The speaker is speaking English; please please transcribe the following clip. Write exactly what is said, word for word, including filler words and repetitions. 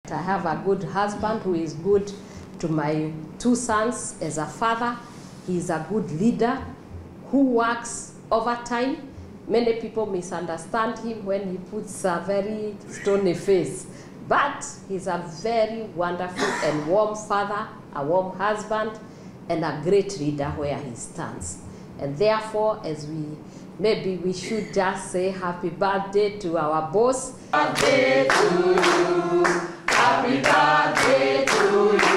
I have a good husband who is good to my two sons as a father. He is a good leader who works overtime. Many people misunderstand him when he puts a very stony face. But he's a very wonderful and warm father, a warm husband, and a great leader where he stands. And therefore, as we, maybe we should just say happy birthday to our boss. Happy birthday to you. Happy birthday to you.